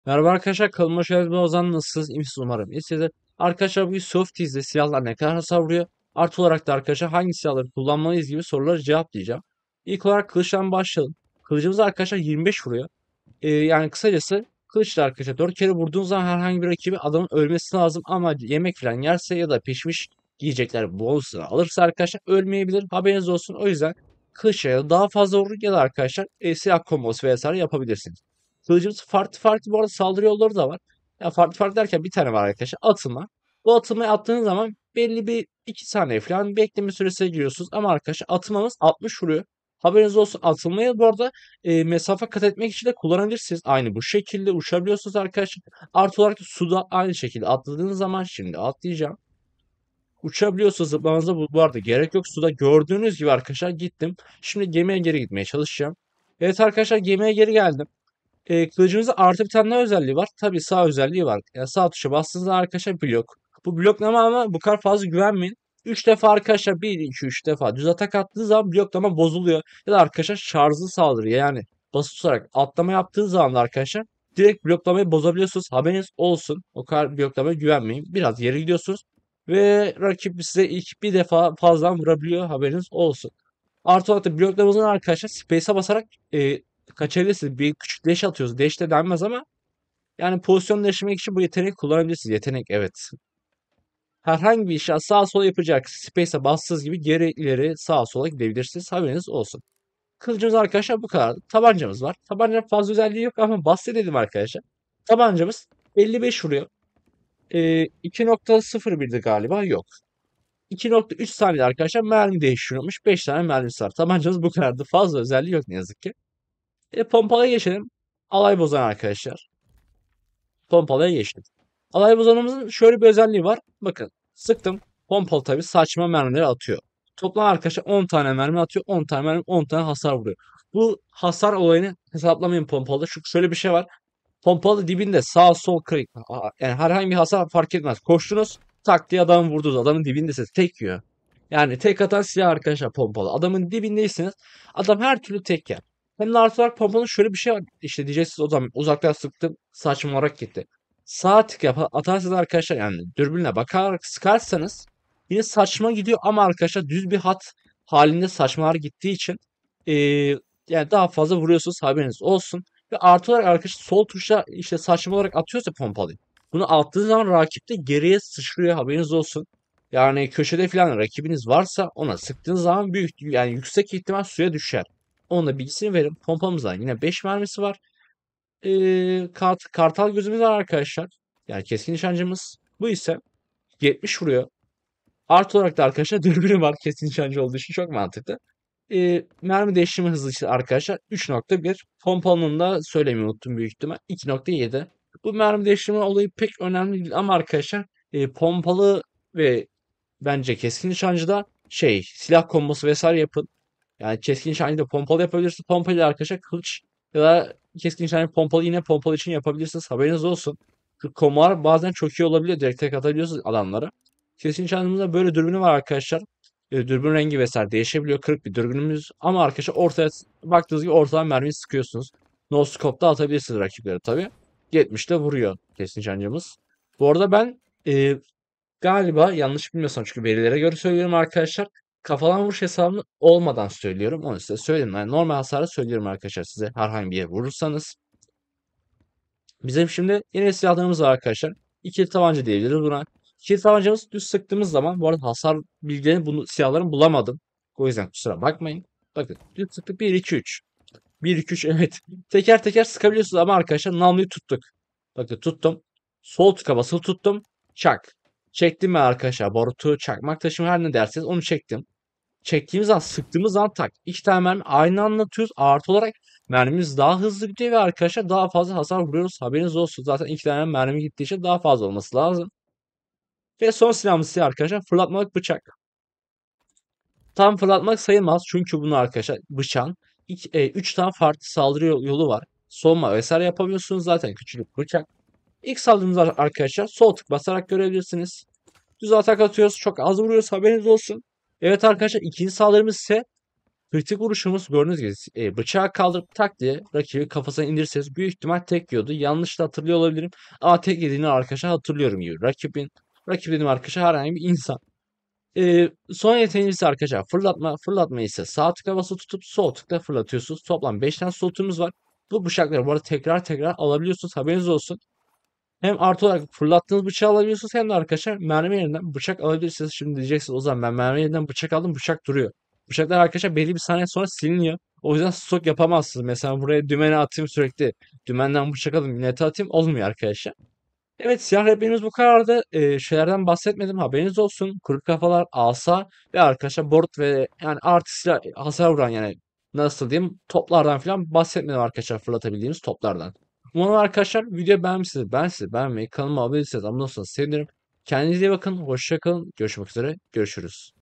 Merhaba arkadaşlar, kanalıma hoş geldiniz. Ben Ozan, nasılsınız? İyi misiniz umarım. İyisiniz. Arkadaşlar bugün Softies'de silahlar ne kadar hasar vuruyor? Artı olarak da arkadaşlar hangi silahları kullanmalıyız gibi soruları cevaplayacağım. İlk olarak kılıçtan başlayalım. Kılıcımız arkadaşlar 25 vuruyor. Yani kısacası kılıçla arkadaşlar 4 kere vurduğunuz zaman herhangi bir rakibi adamın ölmesi lazım ama yemek falan yerse ya da pişmiş yiyecekler bolsa alırsa arkadaşlar ölmeyebilir. Haberiniz olsun. O yüzden kılıçla ya da daha fazla vurur ya da arkadaşlar silah kombosu vesaire yapabilirsiniz. Kılıcımız farklı farklı bu arada saldırı yolları da var. Ya farklı farklı derken bir tane var arkadaşlar. Atılma. Bu atılmayı attığınız zaman belli bir 2 saniye falan bekleme süresine giriyorsunuz. Ama arkadaşlar atılmamız 60 vuruyor. Haberiniz olsun, atılmayı bu arada mesafe kat etmek için de kullanabilirsiniz. Aynı bu şekilde uçabiliyorsunuz arkadaşlar. Artı olarak da suda aynı şekilde atladığınız zaman şimdi atlayacağım. Uçabiliyorsunuz, zıplamanıza bu arada gerek yok. Suda gördüğünüz gibi arkadaşlar gittim. Şimdi gemiye geri gitmeye çalışacağım. Evet arkadaşlar, gemiye geri geldim. Kılıcımızda artı bir tane daha özelliği var. Tabii sağ özelliği var. Yani sağ tuşa bastığınızda arkadaşlar blok. Bu bloklama ama bu kadar fazla güvenmeyin. 3 defa arkadaşlar 1, 2, 3 defa düz atak attığı zaman bloklama bozuluyor. Ya da arkadaşlar şarjlı saldırı, yani basit tutarak atlama yaptığı zaman da arkadaşlar direkt bloklamayı bozabiliyorsunuz. Haberiniz olsun. O kadar bloklamaya güvenmeyin. Biraz geri gidiyorsunuz. Ve rakip size ilk bir defa fazladan vurabiliyor. Haberiniz olsun. Artı olarak da bloklarımızın arkadaşlar space'e basarak kaçabilirsiniz. Bir küçük dash atıyoruz. Dash de denmez ama yani pozisyon değiştirmek için bu yeteneği kullanabilirsiniz. Yetenek, evet. Herhangi bir işe sağa sola yapacak. Space'e bastığınız gibi geri ileri sağa sola gidebilirsiniz. Haberiniz olsun. Kılıcımız arkadaşlar bu kadar. Tabancamız var. Tabancanın fazla özelliği yok ama bahsedelim arkadaşlar. Tabancamız 55 vuruyor. 2.01'di galiba. Yok. 2.3 saniyede arkadaşlar mermi değiştiriyormuş. 5 tane mermisi var. Tabancamız bu kadardı. Fazla özelliği yok ne yazık ki. Pompalaya geçelim. Alay bozan arkadaşlar. Pompalaya geçtim. Alay bozanımızın şöyle bir özelliği var. Bakın sıktım. Pompalı tabii saçma mermileri atıyor. Toplam arkadaşlar 10 tane mermi atıyor. 10 tane mermi 10 tane hasar vuruyor. Bu hasar olayını hesaplamayın pompalıda. Çünkü şöyle bir şey var. Pompalı dibinde sağ sol kırık. Yani herhangi bir hasar fark etmez. Koştunuz, tak diye adamı vurdunuz. Adamın dibindesiniz. Tek yiyor. Yani tek atan silah arkadaşlar pompalı. Adamın dibindeyseniz adam her türlü tek yer. Hem de artı olarak pompanın şöyle bir şey var. İşte diyeceksiniz o zaman uzaktan sıktım saçma olarak gitti. Sağ tık atarsanız arkadaşlar, yani dürbünle bakarak sıkarsanız yine saçma gidiyor ama arkadaşlar düz bir hat halinde saçmalar gittiği için yani daha fazla vuruyorsunuz, haberiniz olsun. Ve artı olarak arkadaşlar sol tuşa işte saçma olarak atıyorsa pompalıyı. Bunu attığı zaman rakip de geriye sıçrıyor, haberiniz olsun. Yani köşede falan rakibiniz varsa ona sıktığınız zaman yani yüksek ihtimal suya düşer. Onun da bilgisini verin. Pompamızdan yine 5 mermisi var. Kartal gözümüz var arkadaşlar. Yani keskin nişancımız. Bu ise 70 vuruyor. Artı olarak da arkadaşlar dürbünü var. Keskin nişancı olduğu için çok mantıklı. Mermi değiştirme hızı için arkadaşlar 3.1. Pompalının da söylemeyi unuttum büyük ihtimal. 2.7. Bu mermi değiştirme olayı pek önemli değil ama arkadaşlar pompalı ve bence keskin nişancıda silah kombosu vesaire yapın. Yani keskin nişancıyla pompalı yapabilirsiniz. Pompalıyla arkadaşlar kılıç ya da keskin nişancı pompalı yine pompalı için yapabilirsiniz. Haberiniz olsun. Şu komar bazen çok iyi olabiliyor. Direkt tek atabiliyorsunuz adamlara. Keskin nişancımızda böyle dürbünü var arkadaşlar. Dürbün rengi vesaire değişebiliyor. Kırık bir dürbünümüz. Ama arkadaşlar ortaya baktığınız gibi ortadan mermiyi sıkıyorsunuz. No scope'da atabilirsiniz rakipleri tabii. 70'te vuruyor keskin nişancımız. Bu arada ben galiba yanlış bilmiyorsam, çünkü verilere göre söylüyorum arkadaşlar. Kafadan vuruş hesabını olmadan söylüyorum. Onu size söyleyeyim. Yani normal hasarı söylüyorum arkadaşlar size. Herhangi bir yere vurursanız. Bizim şimdi yeni silahlarımız var arkadaşlar. İkili tabanca diyebiliriz buna. İkili tabancamız düz sıktığımız zaman, bu arada hasar bilgilerini bunu silahların bulamadım. O yüzden kusura bakmayın. Bakın düz sıktık, 1 2 3. 1 2 3, evet. Teker teker sıkabiliyorsunuz ama arkadaşlar namluyu tuttuk. Bakın tuttum. Sol tıka basılı tuttum. Çak. Çektim ben arkadaşlar. Barutu, çakmak taşımı, her ne derseniz onu çektim. Çektiğimiz an, sıktığımız an tak. İki tane mermi aynı anda atıyoruz. Artı olarak mermimiz daha hızlı gidiyor ve arkadaşlar daha fazla hasar vuruyoruz. Haberiniz olsun. Zaten iki tane mermi gittiği için daha fazla olması lazım. Ve son silahımız ise arkadaşlar fırlatmalık bıçak. Tam fırlatmak sayılmaz çünkü bunu arkadaşlar bıçağın 3 tane farklı saldırı yolu var. Soğuma vesaire yapabiliyorsunuz, zaten küçülük bıçak. İlk saldırımız arkadaşlar sol tık basarak görebilirsiniz. Düz atak atıyoruz. Çok az vuruyoruz, haberiniz olsun. Evet arkadaşlar, ikinci saldırımız ise Kritik vuruşumuz gördüğünüz gibi bıçağı kaldırıp tak diye rakibi kafasına indirseniz büyük ihtimal tek yiyordu. Yanlış da hatırlıyor olabilirim ama tek yediğini arkadaşlar hatırlıyorum gibi. Rakip dediğim arkadaşlar herhangi bir insan. Son yeteneğimiz ise arkadaşlar fırlatma. Fırlatma ise sağ tıkla basılı tutup sol tıkla fırlatıyorsunuz. Toplam 5 tane slotumuz var. Bu bıçakları bu arada tekrar tekrar alabiliyorsunuz. Haberiniz olsun. Hem artı olarak fırlattığınız bıçağı alabiliyorsunuz hem de arkadaşlar mermi yerinden bıçak alabilirsiniz. Şimdi diyeceksiniz o zaman ben mermi yerinden bıçak aldım, bıçak duruyor. Bıçaklar arkadaşlar belli bir saniye sonra siliniyor. O yüzden stok yapamazsınız. Mesela buraya dümeni atayım sürekli. Dümenden bıçak alayım, millete atayım olmuyor arkadaşlar. Evet, siyah rehberimiz bu kadardı. Şeylerden bahsetmedim, haberiniz olsun. Kuru kafalar, asa ve arkadaşlar board ve yani artı silah hasar vuran yani nasıl diyeyim toplardan falan bahsetmedim arkadaşlar, fırlatabildiğimiz toplardan. Umarım arkadaşlar video beğenmişsiniz. Ben sizi beğenmeyi, kanalıma abone değilseniz abone olursanız sevinirim. Kendinize iyi bakın. Hoşça kalın. Görüşmek üzere. Görüşürüz.